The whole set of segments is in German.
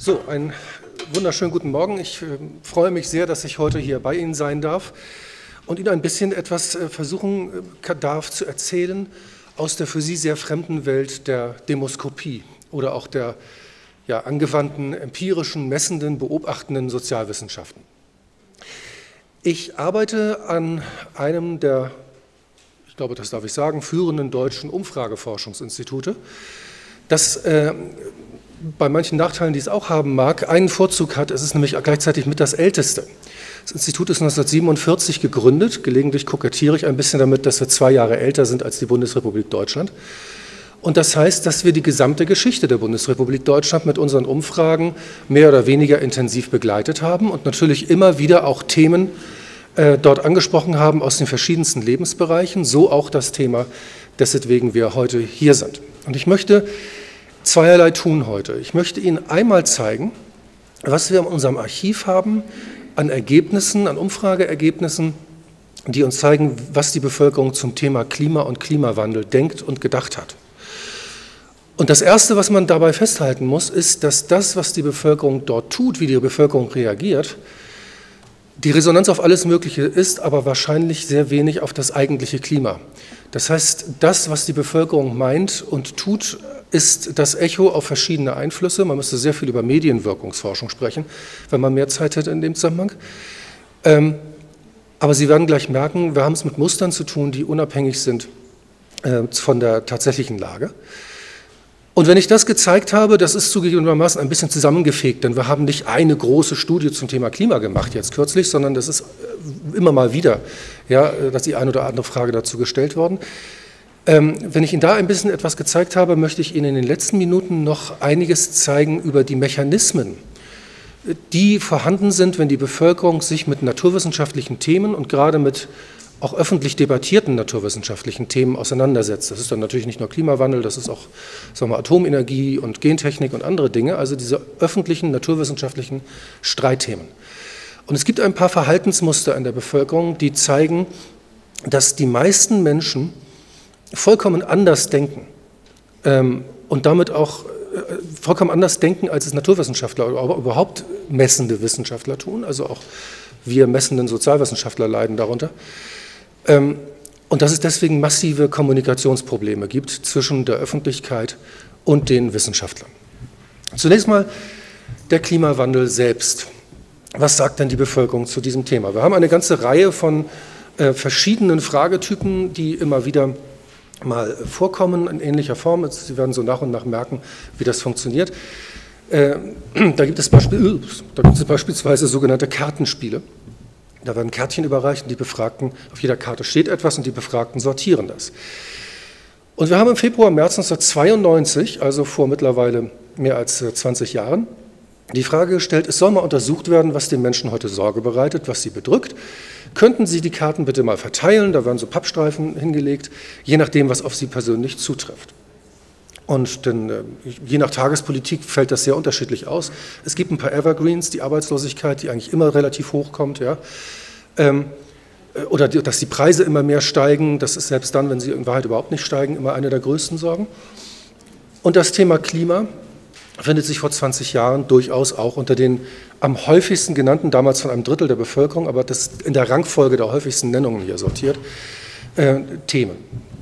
So, einen wunderschönen guten Morgen. Ich freue mich sehr, dass ich heute hier bei Ihnen sein darf und Ihnen ein bisschen etwas versuchen darf zu erzählen aus der für Sie sehr fremden Welt der Demoskopie oder auch der angewandten, empirischen, messenden, beobachtenden Sozialwissenschaften. Ich arbeite an einem der, ich glaube, das darf ich sagen, führenden deutschen Umfrageforschungsinstitute, das bei manchen Nachteilen, die es auch haben mag, einen Vorzug hat. Es ist nämlich gleichzeitig mit das älteste. Das Institut ist 1947 gegründet. Gelegentlich kokettiere ich ein bisschen damit, dass wir 2 Jahre älter sind als die Bundesrepublik Deutschland. Und das heißt, dass wir die gesamte Geschichte der Bundesrepublik Deutschland mit unseren Umfragen mehr oder weniger intensiv begleitet haben und natürlich immer wieder auch Themen dort angesprochen haben aus den verschiedensten Lebensbereichen, so auch das Thema, deswegen wir heute hier sind. Und ich möchte zweierlei tun heute. Ich möchte Ihnen einmal zeigen, was wir in unserem Archiv haben an Ergebnissen, an Umfrageergebnissen, die uns zeigen, was die Bevölkerung zum Thema Klima und Klimawandel denkt und gedacht hat. Und das Erste, was man dabei festhalten muss, ist, dass das, was die Bevölkerung dort tut, wie die Bevölkerung reagiert, die Resonanz auf alles Mögliche ist, aber wahrscheinlich sehr wenig auf das eigentliche Klima. Das heißt, das, was die Bevölkerung meint und tut, ist das Echo auf verschiedene Einflüsse. Man müsste sehr viel über Medienwirkungsforschung sprechen, wenn man mehr Zeit hätte in dem Zusammenhang. Aber Sie werden gleich merken, wir haben es mit Mustern zu tun, die unabhängig sind von der tatsächlichen Lage. Und wenn ich das gezeigt habe, das ist zugegebenermaßen ein bisschen zusammengefegt, denn wir haben nicht eine große Studie zum Thema Klima gemacht jetzt kürzlich, sondern das ist immer mal wieder, dass die eine oder andere Frage dazu gestellt worden. Wenn ich Ihnen da ein bisschen etwas gezeigt habe, möchte ich Ihnen in den letzten Minuten noch einiges zeigen über die Mechanismen, die vorhanden sind, wenn die Bevölkerung sich mit naturwissenschaftlichen Themen und gerade mit auch öffentlich debattierten naturwissenschaftlichen Themen auseinandersetzt. Das ist dann natürlich nicht nur Klimawandel, das ist auch, sagen wir, Atomenergie und Gentechnik und andere Dinge, also diese öffentlichen naturwissenschaftlichen Streitthemen. Und es gibt ein paar Verhaltensmuster in der Bevölkerung, die zeigen, dass die meisten Menschen vollkommen anders denken und damit auch vollkommen anders denken, als es Naturwissenschaftler oder überhaupt messende Wissenschaftler tun, also auch wir messenden Sozialwissenschaftler leiden darunter. Und dass es deswegen massive Kommunikationsprobleme gibt zwischen der Öffentlichkeit und den Wissenschaftlern. Zunächst mal der Klimawandel selbst. Was sagt denn die Bevölkerung zu diesem Thema? Wir haben eine ganze Reihe von verschiedenen Fragetypen, die immer wieder mal vorkommen in ähnlicher Form. Sie werden so nach und nach merken, wie das funktioniert. Da gibt es beispielsweise sogenannte Kartenspiele. Da werden Kärtchen überreicht und die Befragten, auf jeder Karte steht etwas und die Befragten sortieren das. Und wir haben im Februar, März 1992, also vor mittlerweile mehr als 20 Jahren, die Frage gestellt, es soll mal untersucht werden, was den Menschen heute Sorge bereitet, was sie bedrückt. Könnten Sie die Karten bitte mal verteilen? Da werden so Pappstreifen hingelegt, je nachdem, was auf Sie persönlich zutrifft. Und denn, je nach Tagespolitik fällt das sehr unterschiedlich aus. Es gibt ein paar Evergreens, die Arbeitslosigkeit, die eigentlich immer relativ hoch kommt, ja. Oder dass die Preise immer mehr steigen, das ist selbst dann, wenn sie in Wahrheit überhaupt nicht steigen, immer eine der größten Sorgen. Und das Thema Klima findet sich vor 20 Jahren durchaus auch unter den am häufigsten genannten, damals von einem Drittel der Bevölkerung, aber das in der Rangfolge der häufigsten Nennungen hier sortiert, Themen.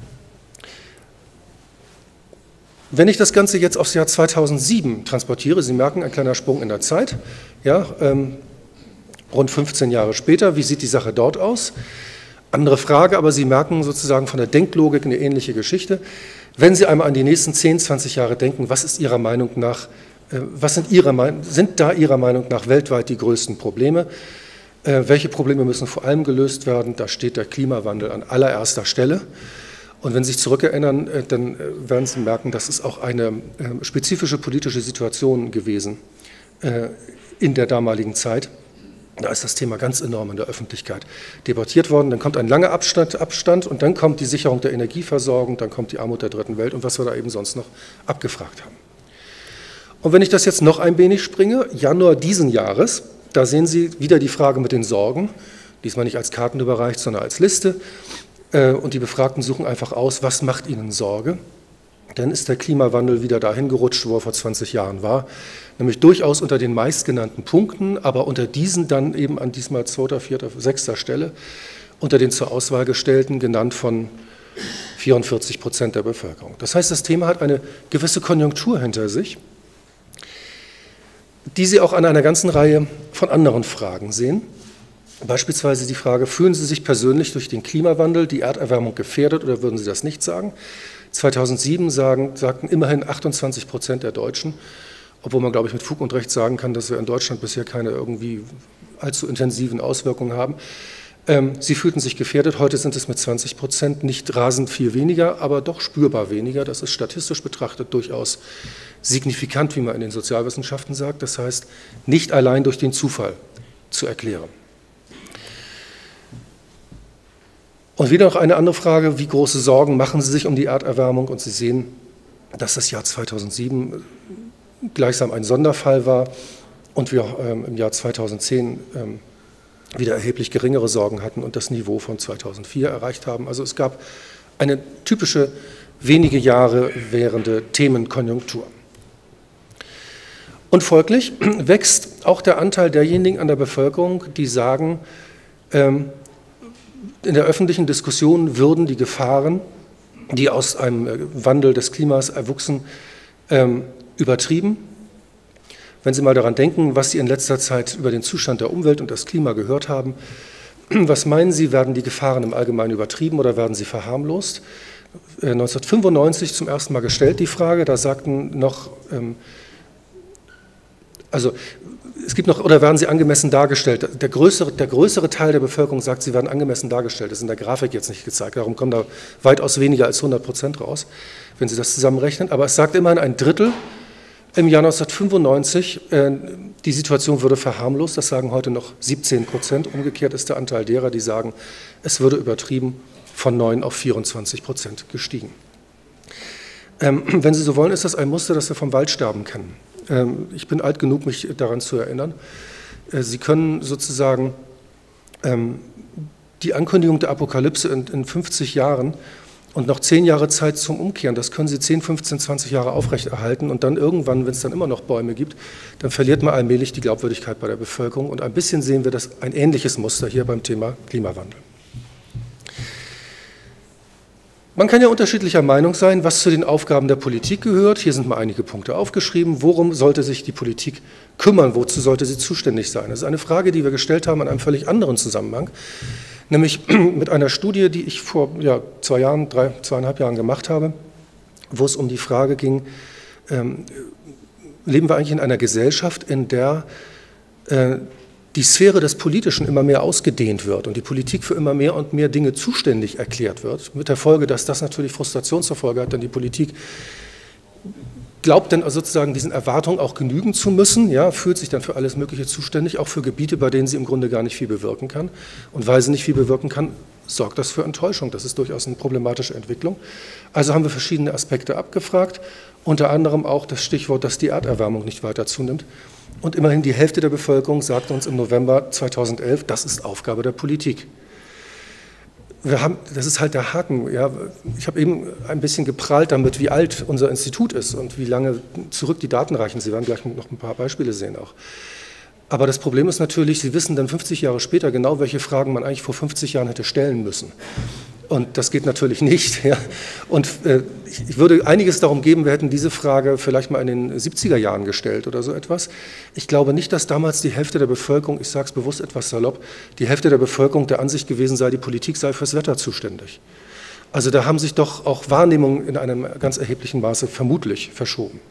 Wenn ich das Ganze jetzt aufs Jahr 2007 transportiere, Sie merken, ein kleiner Sprung in der Zeit, ja, rund 15 Jahre später, wie sieht die Sache dort aus? Andere Frage, aber Sie merken sozusagen von der Denklogik eine ähnliche Geschichte. Wenn Sie einmal an die nächsten 10, 20 Jahre denken, was ist Ihrer Meinung nach, sind da Ihrer Meinung nach weltweit die größten Probleme? Welche Probleme müssen vor allem gelöst werden? Da steht der Klimawandel an allererster Stelle. Und wenn Sie sich zurückerinnern, dann werden Sie merken, das ist auch eine spezifische politische Situation gewesen in der damaligen Zeit. Da ist das Thema ganz enorm in der Öffentlichkeit debattiert worden. Dann kommt ein langer Abstand und dann kommt die Sicherung der Energieversorgung, dann kommt die Armut der dritten Welt und was wir da eben sonst noch abgefragt haben. Und wenn ich das jetzt noch ein wenig springe, Januar diesen Jahres, da sehen Sie wieder die Frage mit den Sorgen, diesmal nicht als Karten überreicht, sondern als Liste. Und die Befragten suchen einfach aus, was macht ihnen Sorge. dann ist der Klimawandel wieder dahin gerutscht, wo er vor 20 Jahren war, nämlich durchaus unter den meistgenannten Punkten, aber unter diesen dann eben an diesmal 2., 4., 6. Stelle, unter den zur Auswahl gestellten, genannt von 44% der Bevölkerung. Das heißt, das Thema hat eine gewisse Konjunktur hinter sich, die Sie auch an einer ganzen Reihe von anderen Fragen sehen. Beispielsweise die Frage, fühlen Sie sich persönlich durch den Klimawandel, die Erderwärmung gefährdet oder würden Sie das nicht sagen? 2007 sagten immerhin 28% der Deutschen, obwohl man, glaube ich, mit Fug und Recht sagen kann, dass wir in Deutschland bisher keine irgendwie allzu intensiven Auswirkungen haben. Sie fühlten sich gefährdet, heute sind es mit 20%, nicht rasend viel weniger, aber doch spürbar weniger. Das ist statistisch betrachtet durchaus signifikant, wie man in den Sozialwissenschaften sagt. Das heißt, nicht allein durch den Zufall zu erklären. Und wieder noch eine andere Frage, wie große Sorgen machen Sie sich um die Erderwärmung? Und Sie sehen, dass das Jahr 2007 gleichsam ein Sonderfall war und wir im Jahr 2010 wieder erheblich geringere Sorgen hatten und das Niveau von 2004 erreicht haben. Also es gab eine typische wenige Jahre währende Themenkonjunktur. Und folglich wächst auch der Anteil derjenigen an der Bevölkerung, die sagen, in der öffentlichen Diskussion würden die Gefahren, die aus einem Wandel des Klimas erwuchsen, übertrieben. Wenn Sie mal daran denken, was Sie in letzter Zeit über den Zustand der Umwelt und das Klima gehört haben, was meinen Sie, werden die Gefahren im Allgemeinen übertrieben oder werden sie verharmlost? 1995 zum ersten Mal gestellt die Frage, da sagten noch, also es gibt noch, oder werden sie angemessen dargestellt? Der größere Teil der Bevölkerung sagt, sie werden angemessen dargestellt. Das ist in der Grafik jetzt nicht gezeigt, darum kommen da weitaus weniger als 100% raus, wenn Sie das zusammenrechnen. Aber es sagt immerhin ein Drittel im Jahr 1995, die Situation würde verharmlost, das sagen heute noch 17%. Umgekehrt ist der Anteil derer, die sagen, es würde übertrieben, von 9 auf 24% gestiegen. Wenn Sie so wollen, ist das ein Muster, das wir vom Waldsterben kennen. Ich bin alt genug, mich daran zu erinnern. Sie können sozusagen die Ankündigung der Apokalypse in 50 Jahren und noch 10 Jahre Zeit zum Umkehren, das können Sie 10, 15, 20 Jahre aufrechterhalten und dann irgendwann, wenn es dann immer noch Bäume gibt, dann verliert man allmählich die Glaubwürdigkeit bei der Bevölkerung und ein bisschen sehen wir das ein ähnliches Muster hier beim Thema Klimawandel. Man kann ja unterschiedlicher Meinung sein, was zu den Aufgaben der Politik gehört. Hier sind mal einige Punkte aufgeschrieben. Worum sollte sich die Politik kümmern? Wozu sollte sie zuständig sein? Das ist eine Frage, die wir gestellt haben in einem völlig anderen Zusammenhang, nämlich mit einer Studie, die ich vor 2,5 Jahren gemacht habe, wo es um die Frage ging, leben wir eigentlich in einer Gesellschaft, in der die Sphäre des Politischen immer mehr ausgedehnt wird und die Politik für immer mehr und mehr Dinge zuständig erklärt wird, mit der Folge, dass das natürlich Frustration zur Folge hat, denn die Politik glaubt dann sozusagen diesen Erwartungen auch genügen zu müssen, ja, fühlt sich dann für alles Mögliche zuständig, auch für Gebiete, bei denen sie im Grunde gar nicht viel bewirken kann. Und weil sie nicht viel bewirken kann, sorgt das für Enttäuschung. Das ist durchaus eine problematische Entwicklung. Also haben wir verschiedene Aspekte abgefragt, unter anderem auch das Stichwort, dass die Erderwärmung nicht weiter zunimmt. Und immerhin die Hälfte der Bevölkerung sagte uns im November 2011, das ist Aufgabe der Politik. Das ist halt der Haken. Ja. Ich habe eben ein bisschen geprahlt damit, wie alt unser Institut ist und wie lange zurück die Daten reichen. Sie werden gleich noch ein paar Beispiele sehen auch. Aber das Problem ist natürlich, Sie wissen dann 50 Jahre später genau, welche Fragen man eigentlich vor 50 Jahren hätte stellen müssen. Und das geht natürlich nicht. Ja. Und ich würde einiges darum geben, wir hätten diese Frage vielleicht mal in den 70er Jahren gestellt oder so etwas. Ich glaube nicht, dass damals die Hälfte der Bevölkerung, ich sage es bewusst etwas salopp, die Hälfte der Bevölkerung der Ansicht gewesen sei, die Politik sei fürs Wetter zuständig. Also da haben sich doch auch Wahrnehmungen in einem ganz erheblichen Maße vermutlich verschoben.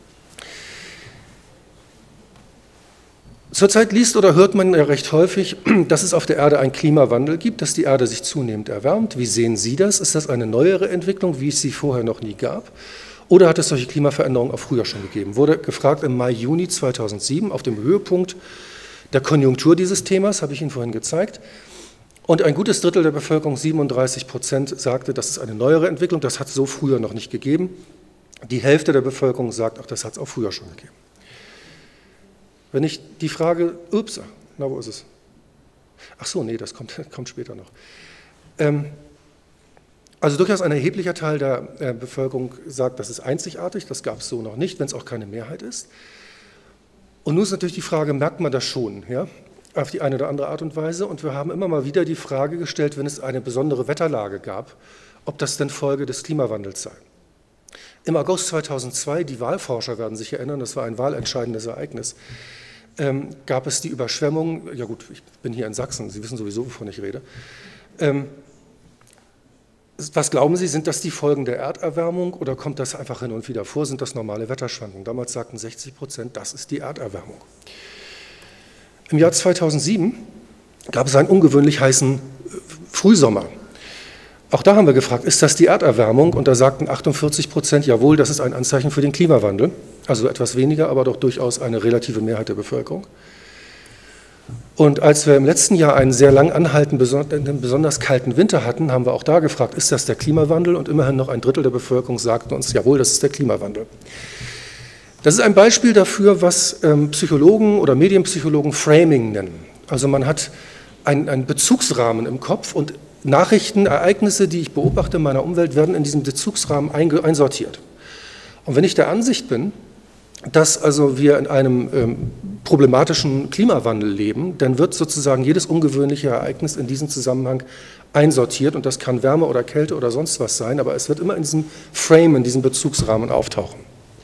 Zurzeit liest oder hört man ja recht häufig, dass es auf der Erde einen Klimawandel gibt, dass die Erde sich zunehmend erwärmt. Wie sehen Sie das? Ist das eine neuere Entwicklung, wie es sie vorher noch nie gab? Oder hat es solche Klimaveränderungen auch früher schon gegeben? Wurde gefragt im Mai, Juni 2007 auf dem Höhepunkt der Konjunktur dieses Themas, habe ich Ihnen vorhin gezeigt. Und ein gutes Drittel der Bevölkerung, 37%, sagte, das ist eine neuere Entwicklung, das hat es so früher noch nicht gegeben. Die Hälfte der Bevölkerung sagt, ach, das hat es auch früher schon gegeben. Wenn ich die Frage, ups, na, wo ist es? Ach so, nee, das kommt später noch. Also durchaus ein erheblicher Teil der Bevölkerung sagt, das ist einzigartig, das gab es so noch nicht, wenn es auch keine Mehrheit ist. Und nun ist natürlich die Frage, merkt man das schon, ja, auf die eine oder andere Art und Weise? Und wir haben immer mal wieder die Frage gestellt, wenn es eine besondere Wetterlage gab, ob das denn Folge des Klimawandels sei. Im August 2002, die Wahlforscher werden sich erinnern, das war ein wahlentscheidendes Ereignis, gab es die Überschwemmung, ja gut, ich bin hier in Sachsen, Sie wissen sowieso, wovon ich rede. Was glauben Sie, sind das die Folgen der Erderwärmung oder kommt das einfach hin und wieder vor, sind das normale Wetterschwankungen? Damals sagten 60%, das ist die Erderwärmung. Im Jahr 2007 gab es einen ungewöhnlich heißen Frühsommer. Auch da haben wir gefragt, ist das die Erderwärmung? Und da sagten 48%, jawohl, das ist ein Anzeichen für den Klimawandel. Also etwas weniger, aber doch durchaus eine relative Mehrheit der Bevölkerung. Und als wir im letzten Jahr einen sehr lang anhaltenden, besonders kalten Winter hatten, haben wir auch da gefragt, ist das der Klimawandel? Und immerhin noch ein Drittel der Bevölkerung sagten uns, jawohl, das ist der Klimawandel. Das ist ein Beispiel dafür, was Psychologen oder Medienpsychologen Framing nennen. Also man hat einen Bezugsrahmen im Kopf und Nachrichten, Ereignisse, die ich beobachte in meiner Umwelt, werden in diesem Bezugsrahmen einsortiert. Und wenn ich der Ansicht bin, dass also wir in einem problematischen Klimawandel leben, dann wird sozusagen jedes ungewöhnliche Ereignis in diesen Zusammenhang einsortiert und das kann Wärme oder Kälte oder sonst was sein, aber es wird immer in diesem Frame, in diesem Bezugsrahmen auftauchen.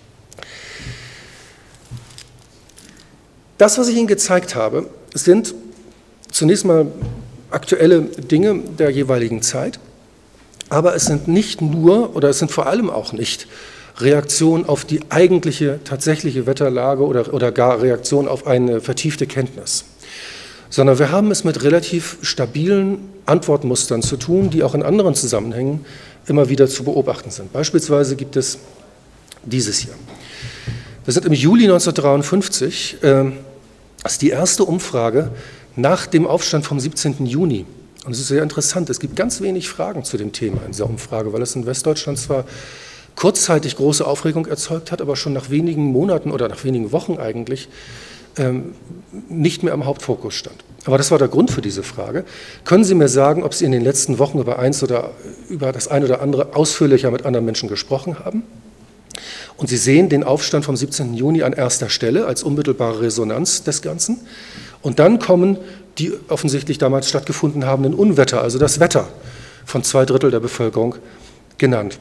Das, was ich Ihnen gezeigt habe, sind zunächst mal aktuelle Dinge der jeweiligen Zeit, aber es sind nicht nur oder es sind vor allem auch nicht Reaktion auf die eigentliche, tatsächliche Wetterlage oder gar Reaktion auf eine vertiefte Kenntnis, sondern wir haben es mit relativ stabilen Antwortmustern zu tun, die auch in anderen Zusammenhängen immer wieder zu beobachten sind. Beispielsweise gibt es dieses hier. Wir sind im Juli 1953, das ist die erste Umfrage nach dem Aufstand vom 17. Juni. Und es ist sehr interessant, es gibt ganz wenig Fragen zu dem Thema in dieser Umfrage, weil es in Westdeutschland zwar kurzzeitig große Aufregung erzeugt hat, aber schon nach wenigen Monaten oder nach wenigen Wochen eigentlich nicht mehr am Hauptfokus stand. Aber das war der Grund für diese Frage. Können Sie mir sagen, ob Sie in den letzten Wochen über eins oder über das eine oder andere ausführlicher mit anderen Menschen gesprochen haben? Und Sie sehen den Aufstand vom 17. Juni an erster Stelle als unmittelbare Resonanz des Ganzen. Und dann kommen die offensichtlich damals stattgefunden habenden Unwetter, also das Wetter, von 2/3 der Bevölkerung genannt.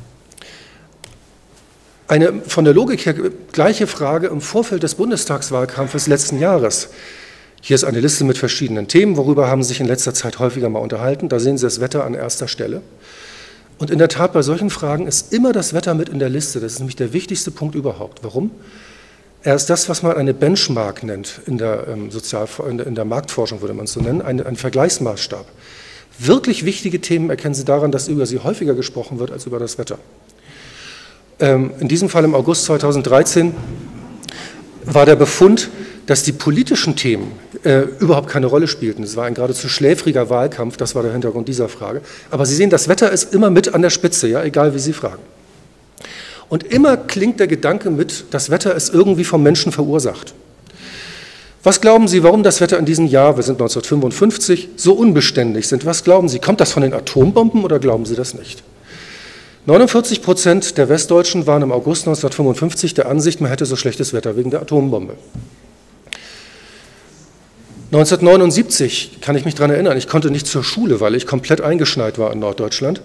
Eine von der Logik her gleiche Frage im Vorfeld des Bundestagswahlkampfes letzten Jahres. Hier ist eine Liste mit verschiedenen Themen, worüber haben Sie sich in letzter Zeit häufiger mal unterhalten. Da sehen Sie das Wetter an erster Stelle. Und in der Tat, bei solchen Fragen ist immer das Wetter mit in der Liste. Das ist nämlich der wichtigste Punkt überhaupt. Warum? Er ist das, was man eine Benchmark nennt, in der Marktforschung würde man es so nennen, ein Vergleichsmaßstab. Wirklich wichtige Themen erkennen Sie daran, dass über sie häufiger gesprochen wird als über das Wetter. In diesem Fall im August 2013 war der Befund, dass die politischen Themen überhaupt keine Rolle spielten. Es war ein geradezu schläfriger Wahlkampf, das war der Hintergrund dieser Frage. Aber Sie sehen, das Wetter ist immer mit an der Spitze, ja, egal wie Sie fragen. Und immer klingt der Gedanke mit, das Wetter ist irgendwie vom Menschen verursacht. Was glauben Sie, warum das Wetter in diesem Jahr, wir sind 1955, so unbeständig sind? Was glauben Sie, kommt das von den Atombomben oder glauben Sie das nicht? 49% der Westdeutschen waren im August 1955 der Ansicht, man hätte so schlechtes Wetter wegen der Atombombe. 1979 kann ich mich daran erinnern, ich konnte nicht zur Schule, weil ich komplett eingeschneit war in Norddeutschland.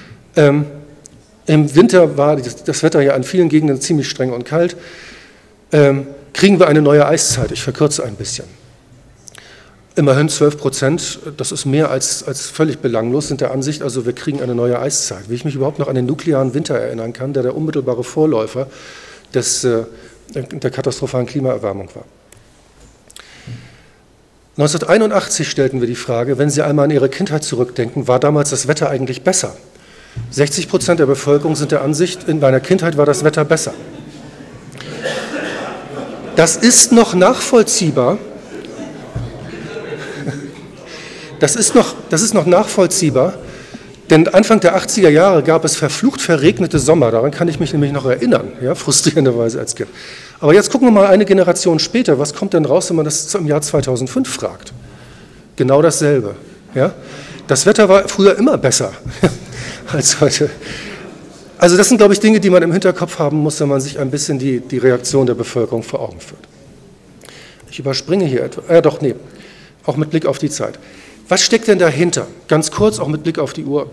Im Winter war das Wetter ja an vielen Gegenden ziemlich streng und kalt. Kriegen wir eine neue Eiszeit? Ich verkürze ein bisschen. Immerhin 12%, das ist mehr als völlig belanglos, sind der Ansicht, also wir kriegen eine neue Eiszeit. Wie ich mich überhaupt noch an den nuklearen Winter erinnern kann, der unmittelbare Vorläufer der katastrophalen Klimaerwärmung war. 1981 stellten wir die Frage, wenn Sie einmal an Ihre Kindheit zurückdenken, war damals das Wetter eigentlich besser? 60% der Bevölkerung sind der Ansicht, in meiner Kindheit war das Wetter besser. Das ist noch nachvollziehbar. Das ist noch nachvollziehbar, denn Anfang der 80er Jahre gab es verflucht verregnete Sommer, daran kann ich mich nämlich noch erinnern, ja, frustrierenderweise als Kind. Aber jetzt gucken wir mal eine Generation später, was kommt denn raus, wenn man das im Jahr 2005 fragt? Genau dasselbe. Ja? Das Wetter war früher immer besser. als heute. Also das sind, glaube ich, Dinge, die man im Hinterkopf haben muss, wenn man sich ein bisschen die Reaktion der Bevölkerung vor Augen führt. Ich überspringe hier etwas, auch mit Blick auf die Zeit. Was steckt denn dahinter? Ganz kurz, auch mit Blick auf die Uhr.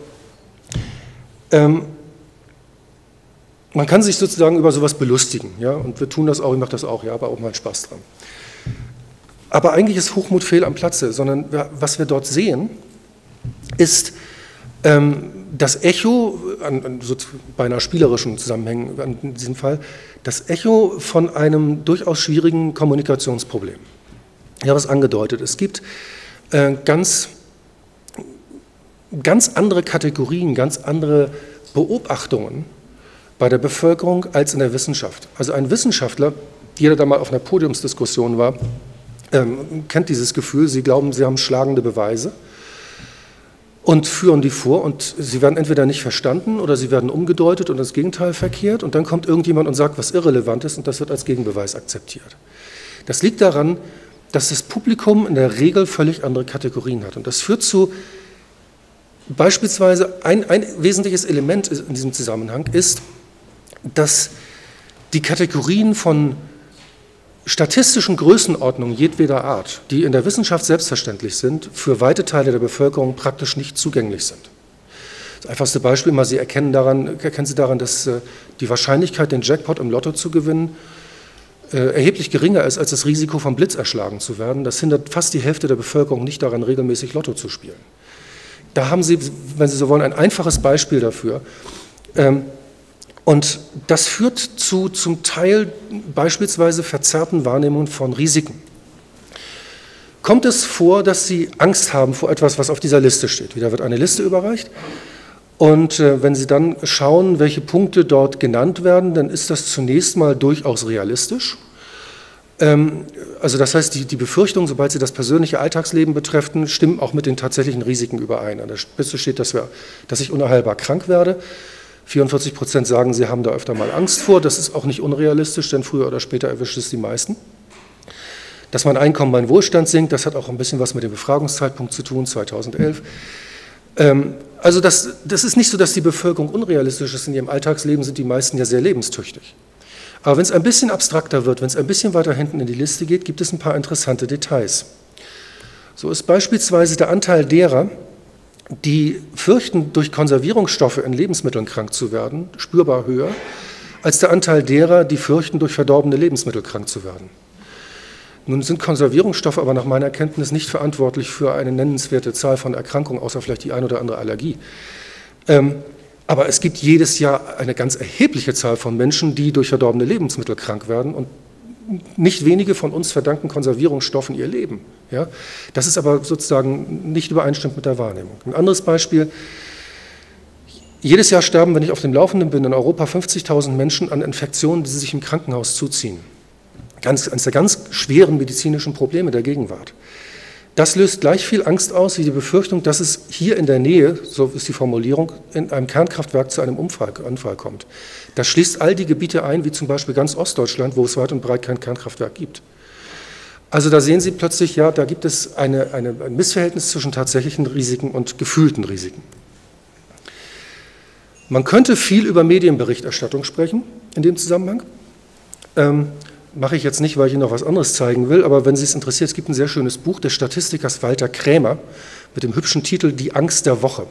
Man kann sich sozusagen über sowas belustigen, ja, und wir tun das auch, ich mache das auch, ja, aber auch mal Spaß dran. Aber eigentlich ist Hochmut fehl am Platze, sondern was wir dort sehen, ist das Echo, so beinahe spielerischen Zusammenhängen in diesem Fall, das Echo von einem durchaus schwierigen Kommunikationsproblem. Ich habe es angedeutet, es gibt ganz andere Kategorien, ganz andere Beobachtungen bei der Bevölkerung als in der Wissenschaft. Also ein Wissenschaftler, jeder, der mal auf einer Podiumsdiskussion war, kennt dieses Gefühl, sie glauben, sie haben schlagende Beweise und führen die vor und sie werden entweder nicht verstanden oder sie werden umgedeutet und das Gegenteil verkehrt und dann kommt irgendjemand und sagt, was irrelevant ist und das wird als Gegenbeweis akzeptiert. Das liegt daran, dass das Publikum in der Regel völlig andere Kategorien hat und das führt zu beispielsweise ein wesentliches Element in diesem Zusammenhang ist, dass die Kategorien von statistischen Größenordnungen jedweder Art, die in der Wissenschaft selbstverständlich sind, für weite Teile der Bevölkerung praktisch nicht zugänglich sind. Das einfachste Beispiel, Sie erkennen Sie daran, dass die Wahrscheinlichkeit, den Jackpot im Lotto zu gewinnen, erheblich geringer ist als das Risiko, vom Blitz erschlagen zu werden. Das hindert fast die Hälfte der Bevölkerung nicht daran, regelmäßig Lotto zu spielen. Da haben Sie, wenn Sie so wollen, ein einfaches Beispiel dafür. Und das führt zu zum Teil beispielsweise verzerrten Wahrnehmungen von Risiken. Kommt es vor, dass Sie Angst haben vor etwas, was auf dieser Liste steht? Wieder wird eine Liste überreicht. Und wenn Sie dann schauen, welche Punkte dort genannt werden, dann ist das zunächst mal durchaus realistisch. Also das heißt, die Befürchtungen, sobald sie das persönliche Alltagsleben betreffen, stimmen auch mit den tatsächlichen Risiken überein. An der Spitze steht, dass ich unheilbar krank werde. 44% sagen, sie haben da öfter mal Angst vor. Das ist auch nicht unrealistisch, denn früher oder später erwischt es die meisten. Dass mein Einkommen, mein Wohlstand sinkt, das hat auch ein bisschen was mit dem Befragungszeitpunkt zu tun, 2011. Also das ist nicht so, dass die Bevölkerung unrealistisch ist. In ihrem Alltagsleben sind die meisten ja sehr lebenstüchtig. Aber wenn es ein bisschen abstrakter wird, wenn es ein bisschen weiter hinten in die Liste geht, gibt es ein paar interessante Details. So ist beispielsweise der Anteil derer, die fürchten, durch Konservierungsstoffe in Lebensmitteln krank zu werden, spürbar höher, als der Anteil derer, die fürchten, durch verdorbene Lebensmittel krank zu werden. Nun sind Konservierungsstoffe aber nach meiner Kenntnis nicht verantwortlich für eine nennenswerte Zahl von Erkrankungen, außer vielleicht die ein oder andere Allergie. Aber es gibt jedes Jahr eine ganz erhebliche Zahl von Menschen, die durch verdorbene Lebensmittel krank werden und nicht wenige von uns verdanken Konservierungsstoffen ihr Leben. Ja? Das ist aber sozusagen nicht übereinstimmend mit der Wahrnehmung. Ein anderes Beispiel, jedes Jahr sterben, wenn ich auf dem Laufenden bin, in Europa 50.000 Menschen an Infektionen, die sie sich im Krankenhaus zuziehen. Eines der ganz schweren medizinischen Probleme der Gegenwart. Das löst gleich viel Angst aus wie die Befürchtung, dass es hier in der Nähe, so ist die Formulierung, in einem Kernkraftwerk zu einem Unfall kommt. Das schließt all die Gebiete ein, wie zum Beispiel ganz Ostdeutschland, wo es weit und breit kein Kernkraftwerk gibt. Also da sehen Sie plötzlich, ja, da gibt es ein Missverhältnis zwischen tatsächlichen Risiken und gefühlten Risiken. Man könnte viel über Medienberichterstattung sprechen in dem Zusammenhang. Mache ich jetzt nicht, weil ich Ihnen noch was anderes zeigen will, aber wenn Sie es interessiert, es gibt ein sehr schönes Buch des Statistikers Walter Krämer mit dem hübschen Titel Die Angst der Woche.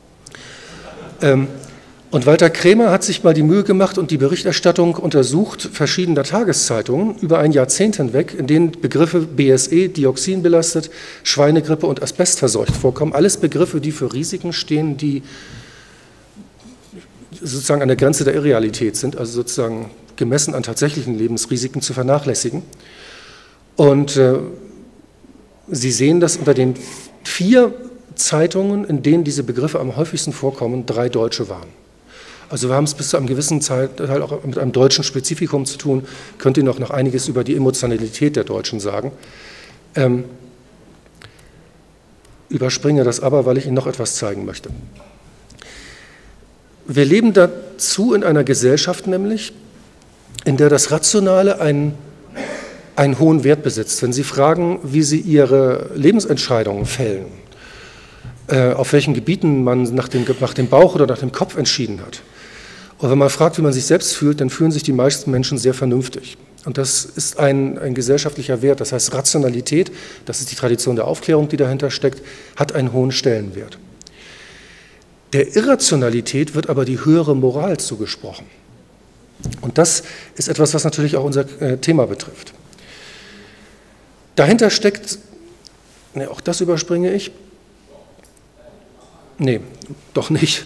Und Walter Krämer hat sich mal die Mühe gemacht und die Berichterstattung untersucht verschiedener Tageszeitungen über ein Jahrzehnt hinweg, in denen Begriffe BSE, dioxinbelastet, Schweinegrippe und asbestverseucht vorkommen. Alles Begriffe, die für Risiken stehen, die sozusagen an der Grenze der Irrealität sind, also sozusagen gemessen an tatsächlichen Lebensrisiken zu vernachlässigen. Und Sie sehen, dass unter den 4 Zeitungen, in denen diese Begriffe am häufigsten vorkommen, 3 deutsche waren. Also wir haben es bis zu einem gewissen Teil auch mit einem deutschen Spezifikum zu tun, könnt ihr noch einiges über die Emotionalität der Deutschen sagen. Überspringe das aber, weil ich Ihnen noch etwas zeigen möchte. Wir leben dazu in einer Gesellschaft nämlich, in der das Rationale einen hohen Wert besitzt. Wenn Sie fragen, wie Sie Ihre Lebensentscheidungen fällen, auf welchen Gebieten man nach dem Bauch oder nach dem Kopf entschieden hat. Und wenn man fragt, wie man sich selbst fühlt, dann fühlen sich die meisten Menschen sehr vernünftig. Und das ist ein gesellschaftlicher Wert. Das heißt, Rationalität, das ist die Tradition der Aufklärung, die dahinter steckt, hat einen hohen Stellenwert. Der Irrationalität wird aber die höhere Moral zugesprochen. Und das ist etwas, was natürlich auch unser Thema betrifft. Dahinter steckt, auch das überspringe ich, doch nicht.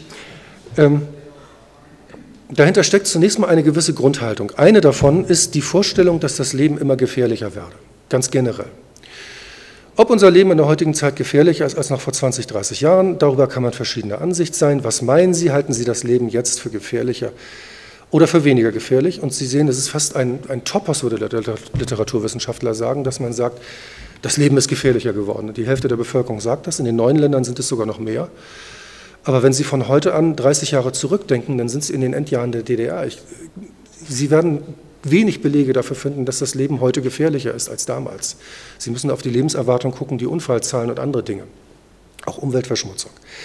Dahinter steckt zunächst mal eine gewisse Grundhaltung. Eine davon ist die Vorstellung, dass das Leben immer gefährlicher werde, ganz generell. Ob unser Leben in der heutigen Zeit gefährlicher ist als noch vor 20, 30 Jahren, darüber kann man verschiedener Ansicht sein. Was meinen Sie? Halten Sie das Leben jetzt für gefährlicher oder für weniger gefährlich? Und Sie sehen, das ist fast ein Topos, würde der Literaturwissenschaftler sagen, dass man sagt, das Leben ist gefährlicher geworden. Die Hälfte der Bevölkerung sagt das, in den neuen Ländern sind es sogar noch mehr. Aber wenn Sie von heute an 30 Jahre zurückdenken, dann sind Sie in den Endjahren der DDR. Sie werden wenig Belege dafür finden, dass das Leben heute gefährlicher ist als damals. Sie müssen auf die Lebenserwartung gucken, die Unfallzahlen und andere Dinge, auch Umweltverschmutzung.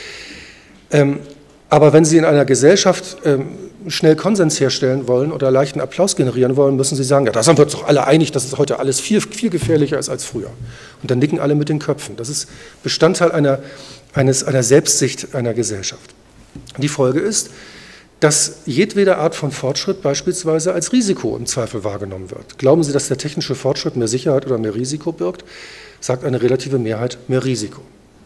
Aber wenn Sie in einer Gesellschaft schnell Konsens herstellen wollen oder leichten Applaus generieren wollen, müssen Sie sagen, ja, da sind wir uns doch alle einig, dass es heute alles viel, viel gefährlicher ist als früher. Und dann nicken alle mit den Köpfen. Das ist Bestandteil einer Selbstsicht einer Gesellschaft. Die Folge ist, dass jedwede Art von Fortschritt beispielsweise als Risiko im Zweifel wahrgenommen wird. Glauben Sie, dass der technische Fortschritt mehr Sicherheit oder mehr Risiko birgt? Sagt eine relative Mehrheit mehr Risiko.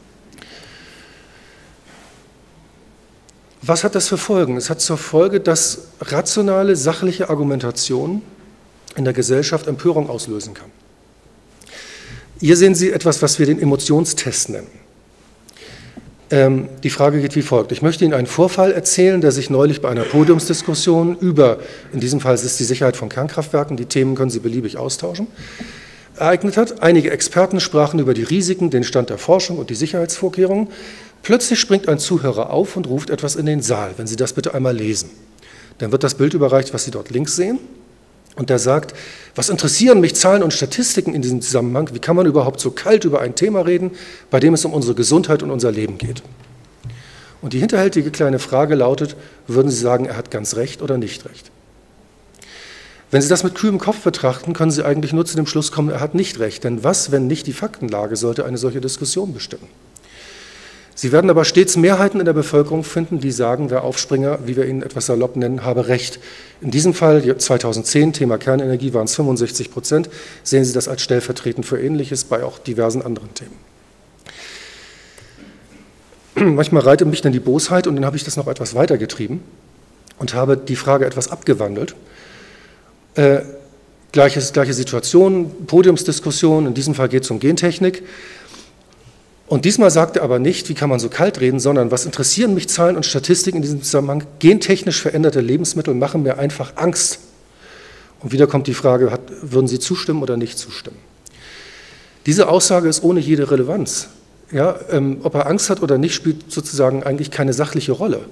Was hat das für Folgen? Es hat zur Folge, dass rationale, sachliche Argumentation in der Gesellschaft Empörung auslösen kann. Hier sehen Sie etwas, was wir den Emotionstest nennen. Die Frage geht wie folgt. Ich möchte Ihnen einen Vorfall erzählen, der sich neulich bei einer Podiumsdiskussion über, in diesem Fall ist es die Sicherheit von Kernkraftwerken, die Themen können Sie beliebig austauschen, ereignet hat. Einige Experten sprachen über die Risiken, den Stand der Forschung und die Sicherheitsvorkehrungen. Plötzlich springt ein Zuhörer auf und ruft etwas in den Saal. Wenn Sie das bitte einmal lesen. Dann wird das Bild überreicht, was Sie dort links sehen. Und der sagt, was interessieren mich Zahlen und Statistiken in diesem Zusammenhang? Wie kann man überhaupt so kalt über ein Thema reden, bei dem es um unsere Gesundheit und unser Leben geht? Und die hinterhältige kleine Frage lautet, würden Sie sagen, er hat ganz recht oder nicht recht? Wenn Sie das mit kühlem Kopf betrachten, können Sie eigentlich nur zu dem Schluss kommen, er hat nicht recht. Denn was, wenn nicht die Faktenlage, sollte eine solche Diskussion bestimmen? Sie werden aber stets Mehrheiten in der Bevölkerung finden, die sagen, der Aufspringer, wie wir ihn etwas salopp nennen, habe recht. In diesem Fall, 2010, Thema Kernenergie, waren es 65%. Sehen Sie das als stellvertretend für Ähnliches bei auch diversen anderen Themen. Manchmal reitet mich dann die Bosheit und dann habe ich das noch etwas weitergetrieben und habe die Frage etwas abgewandelt. Gleiche Situation, Podiumsdiskussion, in diesem Fall geht es um Gentechnik. Und diesmal sagt er aber nicht, wie kann man so kalt reden, sondern was interessieren mich Zahlen und Statistiken in diesem Zusammenhang? Gentechnisch veränderte Lebensmittel machen mir einfach Angst. Und wieder kommt die Frage, würden Sie zustimmen oder nicht zustimmen? Diese Aussage ist ohne jede Relevanz. Ja, ob er Angst hat oder nicht, spielt sozusagen eigentlich keine sachliche Rolle.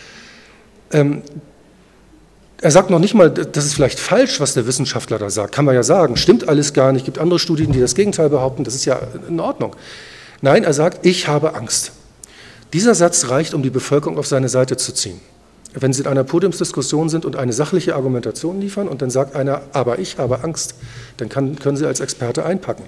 Er sagt noch nicht mal, das ist vielleicht falsch, was der Wissenschaftler da sagt. Kann man ja sagen, stimmt alles gar nicht, gibt andere Studien, die das Gegenteil behaupten, das ist ja in Ordnung. Nein, er sagt, ich habe Angst. Dieser Satz reicht, um die Bevölkerung auf seine Seite zu ziehen. Wenn Sie in einer Podiumsdiskussion sind und eine sachliche Argumentation liefern und dann sagt einer, aber ich habe Angst, dann können Sie als Experte einpacken.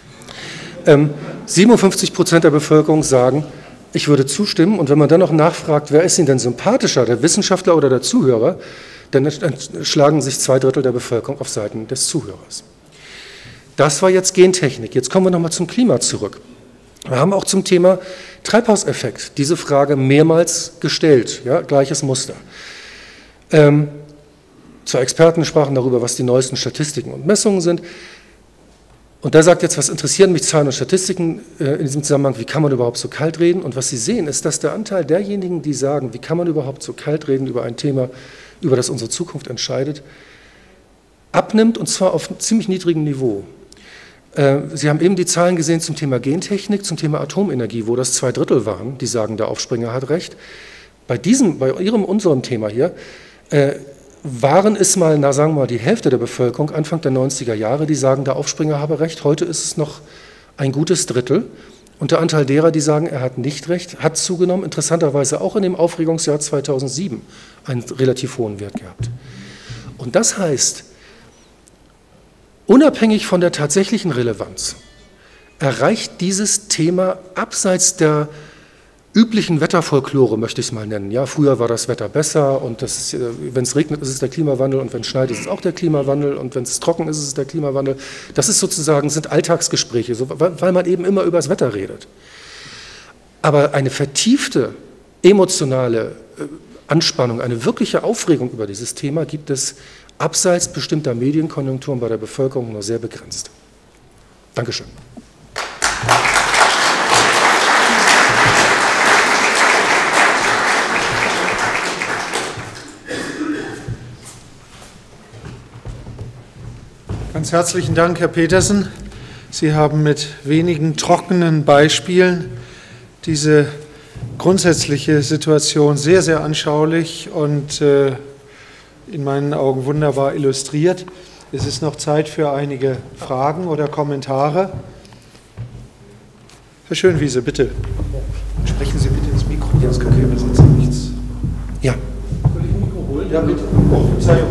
57% der Bevölkerung sagen, ich würde zustimmen, und wenn man dann noch nachfragt, wer ist Ihnen denn sympathischer, der Wissenschaftler oder der Zuhörer, dann schlagen sich 2/3 der Bevölkerung auf Seiten des Zuhörers. Das war jetzt Gentechnik. Jetzt kommen wir nochmal zum Klima zurück. Wir haben auch zum Thema Treibhauseffekt diese Frage mehrmals gestellt, ja, gleiches Muster. Zwei Experten sprachen darüber, was die neuesten Statistiken und Messungen sind. Und da sagt jetzt, was interessieren mich Zahlen und Statistiken in diesem Zusammenhang, wie kann man überhaupt so kalt reden? Und was Sie sehen, ist, dass der Anteil derjenigen, die sagen, wie kann man überhaupt so kalt reden über ein Thema, über das unsere Zukunft entscheidet, abnimmt, und zwar auf einem ziemlich niedrigen Niveau. Sie haben eben die Zahlen gesehen zum Thema Gentechnik, zum Thema Atomenergie, wo das 2/3 waren, die sagen, der Aufspringer hat recht. Bei unserem Thema hier, waren es mal, sagen wir mal, die Hälfte der Bevölkerung Anfang der 90er Jahre, die sagen, der Aufspringer habe recht. Heute ist es noch ein gutes Drittel. Und der Anteil derer, die sagen, er hat nicht recht, hat zugenommen, interessanterweise auch in dem Aufregungsjahr 2007 einen relativ hohen Wert gehabt. Und das heißt, unabhängig von der tatsächlichen Relevanz, erreicht dieses Thema abseits der üblichen Wetterfolklore, möchte ich es mal nennen. Ja, früher war das Wetter besser und wenn es regnet, ist es der Klimawandel und wenn es schneit, ist es auch der Klimawandel und wenn es trocken ist, ist es der Klimawandel. Das ist sozusagen, sind Alltagsgespräche, weil man eben immer über das Wetter redet. Aber eine vertiefte emotionale Anspannung, eine wirkliche Aufregung über dieses Thema gibt es abseits bestimmter Medienkonjunkturen bei der Bevölkerung nur sehr begrenzt. Dankeschön. Ganz herzlichen Dank, Herr Petersen. Sie haben mit wenigen trockenen Beispielen diese grundsätzliche Situation sehr, sehr anschaulich und in meinen Augen wunderbar illustriert. Es ist noch Zeit für einige Fragen oder Kommentare. Herr Schönwiese, bitte. Sprechen Sie bitte ins Mikro. Ja, das kann ich übersetzen. Nichts. Ja. Soll ich ein Mikro holen? Ja, bitte. Oh, Verzeihung.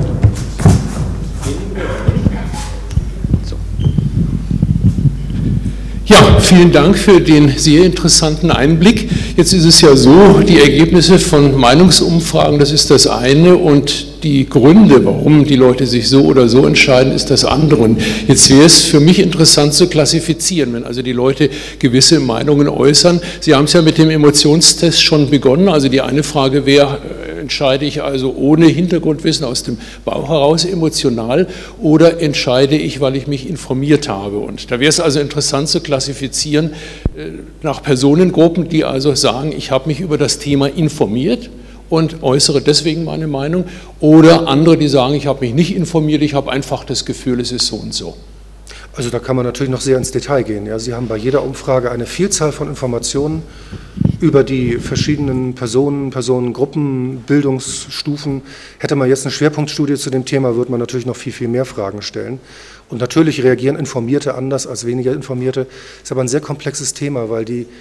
Ja, vielen Dank für den sehr interessanten Einblick. Jetzt ist es ja so, die Ergebnisse von Meinungsumfragen, das ist das eine und die Gründe, warum die Leute sich so oder so entscheiden, ist das andere. Und jetzt wäre es für mich interessant zu klassifizieren, wenn also die Leute gewisse Meinungen äußern. Sie haben es ja mit dem Emotionstest schon begonnen. Also die eine Frage wäre, entscheide ich also ohne Hintergrundwissen aus dem Bauch heraus emotional oder entscheide ich, weil ich mich informiert habe? Und da wäre es also interessant zu klassifizieren nach Personengruppen, die also sagen, ich habe mich über das Thema informiert und äußere deswegen meine Meinung, oder andere, die sagen, ich habe mich nicht informiert, ich habe einfach das Gefühl, es ist so und so. Also da kann man natürlich noch sehr ins Detail gehen. Ja. Sie haben bei jeder Umfrage eine Vielzahl von Informationen über die verschiedenen Personen, Personengruppen, Bildungsstufen. Hätte man jetzt eine Schwerpunktstudie zu dem Thema, würde man natürlich noch viel, viel mehr Fragen stellen. Und natürlich reagieren Informierte anders als weniger Informierte. Das ist aber ein sehr komplexes Thema, weil die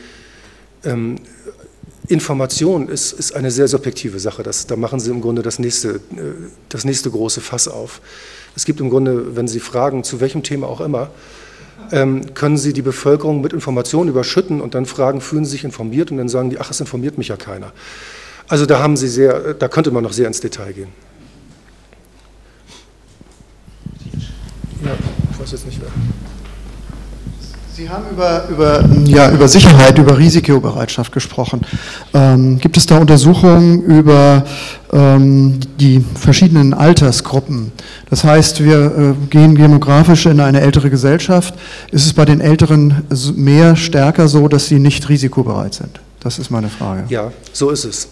Information ist eine sehr subjektive Sache. Da machen Sie im Grunde das nächste große Fass auf. Es gibt im Grunde, wenn Sie fragen, zu welchem Thema auch immer, können Sie die Bevölkerung mit Informationen überschütten und dann fragen, fühlen Sie sich informiert? Und dann sagen die, ach, es informiert mich ja keiner. Also da könnte man noch sehr ins Detail gehen. Ja, ich weiß jetzt nicht wer. Sie haben über Sicherheit, über Risikobereitschaft gesprochen. Gibt es da Untersuchungen über die verschiedenen Altersgruppen? Das heißt, wir gehen demografisch in eine ältere Gesellschaft. Ist es bei den Älteren stärker so, dass sie nicht risikobereit sind? Das ist meine Frage. Ja, so ist es.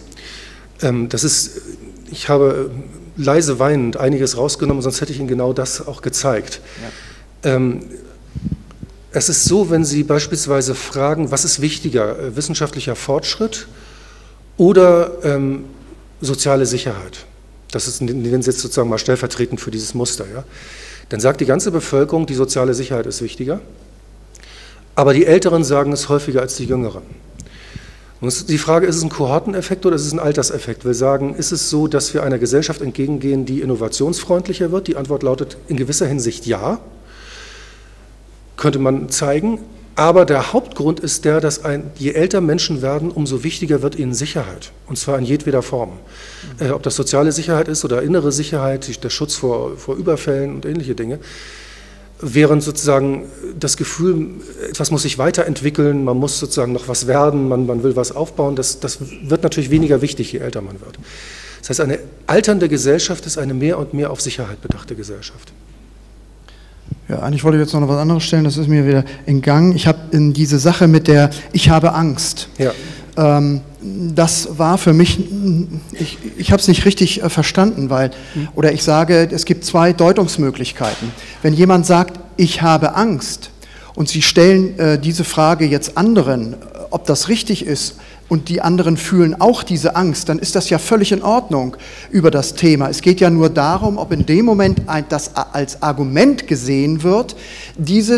Ich habe leise weinend einiges rausgenommen, sonst hätte ich Ihnen genau das auch gezeigt. Ja. Es ist so, wenn Sie beispielsweise fragen, was ist wichtiger, wissenschaftlicher Fortschritt oder soziale Sicherheit? Das ist, nennen Sie jetzt sozusagen mal stellvertretend für dieses Muster. Ja? Dann sagt die ganze Bevölkerung, die soziale Sicherheit ist wichtiger, aber die Älteren sagen es häufiger als die Jüngeren. Und die Frage, ist es ein Kohorteneffekt oder ist es ein Alterseffekt? Wir sagen, ist es so, dass wir einer Gesellschaft entgegengehen, die innovationsfreundlicher wird? Die Antwort lautet in gewisser Hinsicht ja. Könnte man zeigen, aber der Hauptgrund ist der, dass je älter Menschen werden, umso wichtiger wird ihnen Sicherheit, und zwar in jedweder Form. Ob das soziale Sicherheit ist oder innere Sicherheit, der Schutz vor Überfällen und ähnliche Dinge, während sozusagen das Gefühl, etwas muss sich weiterentwickeln, man muss sozusagen noch was werden, man will was aufbauen, das wird natürlich weniger wichtig, je älter man wird. Das heißt, eine alternde Gesellschaft ist eine mehr und mehr auf Sicherheit bedachte Gesellschaft. Ja, eigentlich wollte ich jetzt noch was anderes stellen, das ist mir wieder entgangen. Ich habe in diese Sache mit der Ich habe Angst. Ja. Das war für mich, ich habe es nicht richtig verstanden, oder ich sage, es gibt zwei Deutungsmöglichkeiten. Wenn jemand sagt, ich habe Angst und Sie stellen diese Frage jetzt anderen, ob das richtig ist, und die anderen fühlen auch diese Angst, dann ist das ja völlig in Ordnung über das Thema. Es geht ja nur darum, ob in dem Moment das als Argument gesehen wird, dieses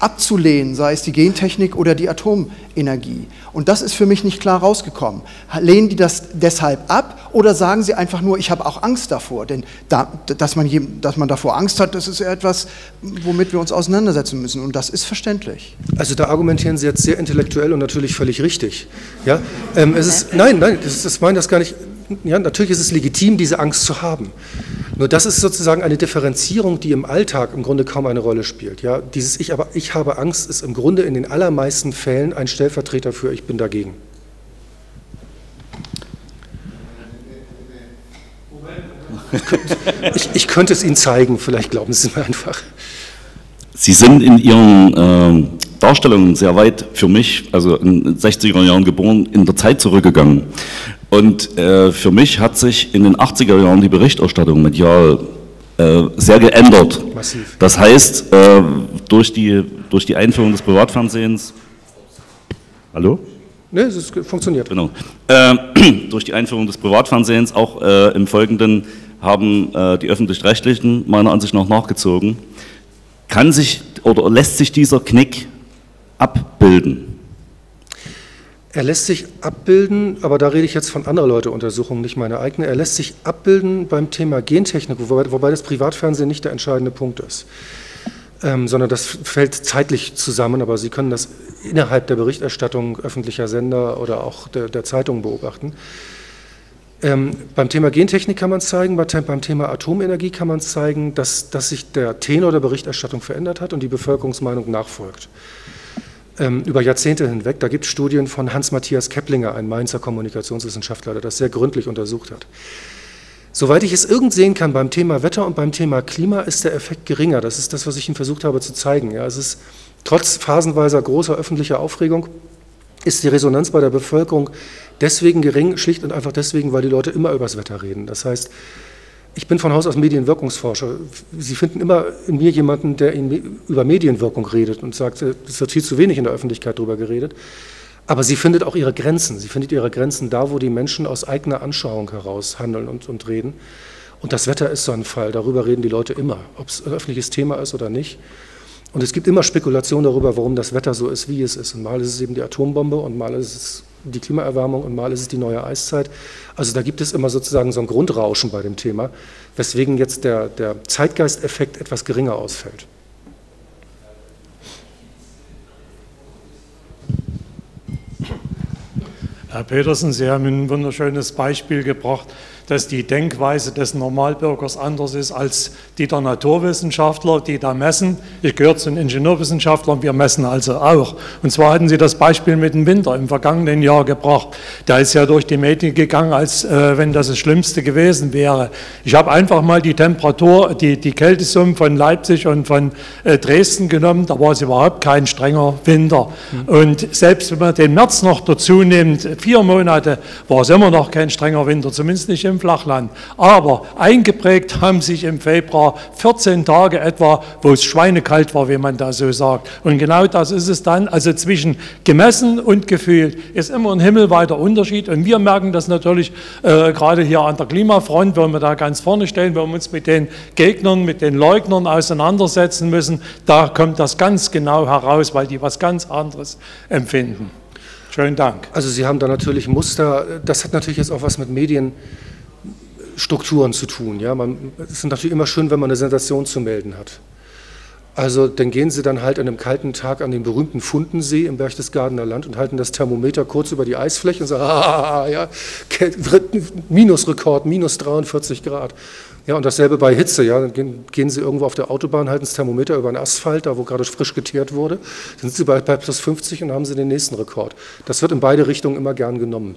abzulehnen, sei es die Gentechnik oder die Atomenergie. Und das ist für mich nicht klar rausgekommen. Lehnen die das deshalb ab oder sagen sie einfach nur, ich habe auch Angst davor? Denn dass man davor Angst hat, das ist ja etwas, womit wir uns auseinandersetzen müssen. Und das ist verständlich. Also da argumentieren Sie jetzt sehr intellektuell und natürlich völlig richtig. Ja? Ich meine das gar nicht. Ja, natürlich ist es legitim, diese Angst zu haben. Nur das ist sozusagen eine Differenzierung, die im Alltag im Grunde kaum eine Rolle spielt. Ja? Dieses Ich habe Angst ist im Grunde in den allermeisten Fällen ein Stellvertreter für ich bin dagegen. Ich könnte es Ihnen zeigen, vielleicht glauben Sie mir einfach. Sie sind in Ihren Darstellungen sehr weit für mich, also in den 60er Jahren geboren, in der Zeit zurückgegangen. Und für mich hat sich in den 80er Jahren die Berichterstattung medial sehr geändert. Massiv. Das heißt, durch die Einführung des Privatfernsehens. Hallo? Ne, es funktioniert. Genau. Durch die Einführung des Privatfernsehens, auch im Folgenden, haben die Öffentlich-Rechtlichen meiner Ansicht nach nachgezogen. Kann sich oder lässt sich dieser Knick abbilden? Er lässt sich abbilden, aber da rede ich jetzt von anderer Leute Untersuchungen, nicht meine eigene. Er lässt sich abbilden beim Thema Gentechnik, wobei das Privatfernsehen nicht der entscheidende Punkt ist, sondern das fällt zeitlich zusammen, aber Sie können das innerhalb der Berichterstattung öffentlicher Sender oder auch der Zeitungen beobachten. Beim Thema Gentechnik kann man es zeigen, beim Thema Atomenergie kann man es zeigen, dass sich der Tenor der Berichterstattung verändert hat und die Bevölkerungsmeinung nachfolgt. Über Jahrzehnte hinweg, da gibt es Studien von Hans-Matthias Keplinger, ein Mainzer Kommunikationswissenschaftler, der das sehr gründlich untersucht hat. Soweit ich es irgend sehen kann, beim Thema Wetter und beim Thema Klima ist der Effekt geringer. Das ist das, was ich Ihnen versucht habe zu zeigen. Ja, es ist trotz phasenweiser großer öffentlicher Aufregung, ist die Resonanz bei der Bevölkerung deswegen gering, schlicht und einfach deswegen, weil die Leute immer über das Wetter reden. Das heißt, ich bin von Haus aus Medienwirkungsforscher. Sie finden immer in mir jemanden, der Ihnen über Medienwirkung redet und sagt, es wird viel zu wenig in der Öffentlichkeit darüber geredet. Aber sie findet auch ihre Grenzen. Sie findet ihre Grenzen da, wo die Menschen aus eigener Anschauung heraus handeln und reden. Und das Wetter ist so ein Fall. Darüber reden die Leute immer, ob es ein öffentliches Thema ist oder nicht. Und es gibt immer Spekulationen darüber, warum das Wetter so ist, wie es ist. Und mal ist es eben die Atombombe und mal ist es die Klimaerwärmung und mal ist es die neue Eiszeit. Also da gibt es immer sozusagen so ein Grundrauschen bei dem Thema, weswegen jetzt der Zeitgeisteffekt etwas geringer ausfällt. Herr Petersen, Sie haben ein wunderschönes Beispiel gebracht, dass die Denkweise des Normalbürgers anders ist als die der Naturwissenschaftler, die da messen. Ich gehöre zu den Ingenieurwissenschaftlern, wir messen also auch. Und zwar hatten Sie das Beispiel mit dem Winter im vergangenen Jahr gebracht. Da ist ja durch die Medien gegangen, als wenn das Schlimmste gewesen wäre. Ich habe einfach mal die Temperatur, die Kältesummen von Leipzig und von Dresden genommen, da war es überhaupt kein strenger Winter. Und selbst wenn man den März noch dazu nimmt, 4 Monate, war es immer noch kein strenger Winter, zumindest nicht im Flachland. Aber eingeprägt haben sich im Februar 14 Tage etwa, wo es schweinekalt war, wie man da so sagt. Und genau das ist es dann, also zwischen gemessen und gefühlt ist immer ein himmelweiter Unterschied. Und wir merken das natürlich gerade hier an der Klimafront, wo wir da ganz vorne stehen, wo wir uns mit den Gegnern, mit den Leugnern auseinandersetzen müssen. Da kommt das ganz genau heraus, weil die was ganz anderes empfinden. Schönen Dank. Also Sie haben da natürlich Muster, das hat natürlich jetzt auch was mit Medienstrukturen zu tun. Ja? Es ist natürlich immer schön, wenn man eine Sensation zu melden hat. Also dann gehen Sie dann halt an einem kalten Tag an den berühmten Fundensee im Berchtesgadener Land und halten das Thermometer kurz über die Eisfläche und sagen, ja, Minusrekord, minus 43 Grad. Ja, und dasselbe bei Hitze, ja, dann gehen Sie irgendwo auf der Autobahn, halten das Thermometer über den Asphalt, da wo gerade frisch geteert wurde, dann sind Sie bei plus 50 und haben Sie den nächsten Rekord. Das wird in beide Richtungen immer gern genommen.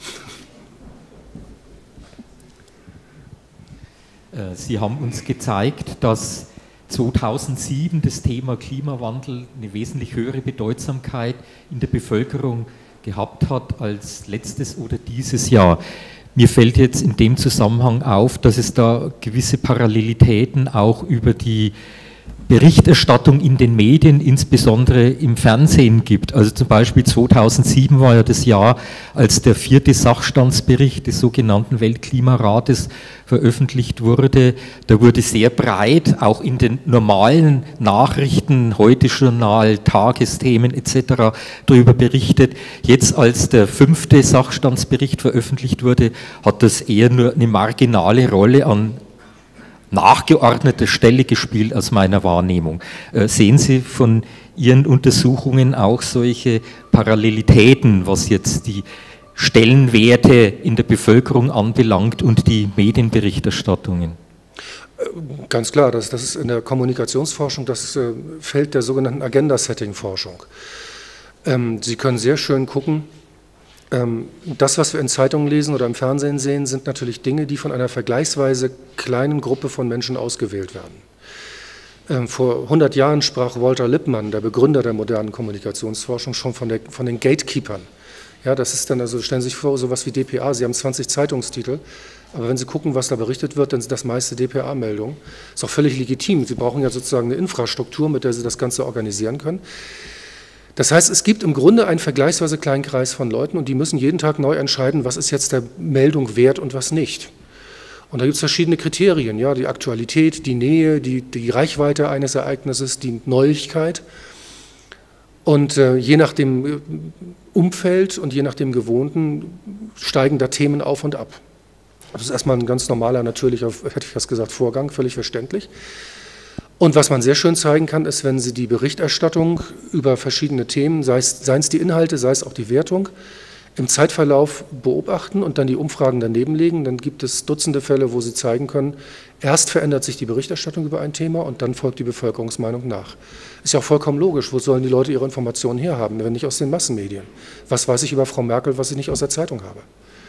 Sie haben uns gezeigt, dass 2007 das Thema Klimawandel eine wesentlich höhere Bedeutsamkeit in der Bevölkerung gehabt hat als letztes oder dieses Jahr. Mir fällt jetzt in dem Zusammenhang auf, dass es da gewisse Parallelitäten auch über die Berichterstattung in den Medien, insbesondere im Fernsehen gibt. Also zum Beispiel 2007 war ja das Jahr, als der 4. Sachstandsbericht des sogenannten Weltklimarates veröffentlicht wurde. Da wurde sehr breit, auch in den normalen Nachrichten, Heute-Journal, Tagesthemen etc. darüber berichtet. Jetzt, als der 5. Sachstandsbericht veröffentlicht wurde, hat das eher nur eine marginale Rolle an nachgeordneter Stelle gespielt aus meiner Wahrnehmung. Sehen Sie von Ihren Untersuchungen auch solche Parallelitäten, was jetzt die Stellenwerte in der Bevölkerung anbelangt und die Medienberichterstattungen? Ganz klar, das ist in der Kommunikationsforschung das Feld der sogenannten Agenda-Setting-Forschung. Sie können sehr schön gucken, das, was wir in Zeitungen lesen oder im Fernsehen sehen, sind natürlich Dinge, die von einer vergleichsweise kleinen Gruppe von Menschen ausgewählt werden. Vor 100 Jahren sprach Walter Lippmann, der Begründer der modernen Kommunikationsforschung, schon von den Gatekeepern. Ja, das ist dann, also stellen Sie sich vor, sowas wie dpa, Sie haben 20 Zeitungstitel, aber wenn Sie gucken, was da berichtet wird, dann sind das meiste dpa-Meldungen. Ist auch völlig legitim. Sie brauchen ja sozusagen eine Infrastruktur, mit der Sie das Ganze organisieren können. Das heißt, es gibt im Grunde einen vergleichsweise kleinen Kreis von Leuten und die müssen jeden Tag neu entscheiden, was ist jetzt der Meldung wert und was nicht. Und da gibt es verschiedene Kriterien, ja, die Aktualität, die Nähe, die Reichweite eines Ereignisses, die Neuigkeit. Und je nach dem Umfeld und je nach dem Gewohnten steigen da Themen auf und ab. Das ist erstmal ein ganz normaler, natürlicher, hätte ich fast gesagt, Vorgang, völlig verständlich. Und was man sehr schön zeigen kann, ist, wenn Sie die Berichterstattung über verschiedene Themen, seien es die Inhalte, sei es auch die Wertung, im Zeitverlauf beobachten und dann die Umfragen daneben legen, dann gibt es Dutzende Fälle, wo Sie zeigen können, erst verändert sich die Berichterstattung über ein Thema und dann folgt die Bevölkerungsmeinung nach. Ist ja auch vollkommen logisch, wo sollen die Leute ihre Informationen herhaben, wenn nicht aus den Massenmedien? Was weiß ich über Frau Merkel, was ich nicht aus der Zeitung habe?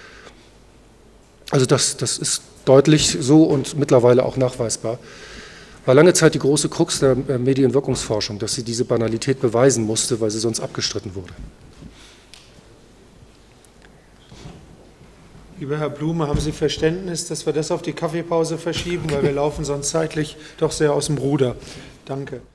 Also das ist deutlich so und mittlerweile auch nachweisbar. War lange Zeit die große Krux der Medienwirkungsforschung, dass sie diese Banalität beweisen musste, weil sie sonst abgestritten wurde. Lieber Herr Blume, haben Sie Verständnis, dass wir das auf die Kaffeepause verschieben, weil wir laufen sonst zeitlich doch sehr aus dem Ruder. Danke.